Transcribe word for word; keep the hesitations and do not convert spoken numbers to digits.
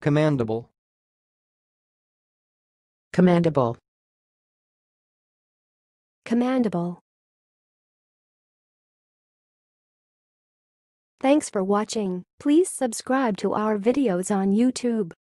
commandable, commandable, commandable. Thanks for watching. Please subscribe to our videos on YouTube.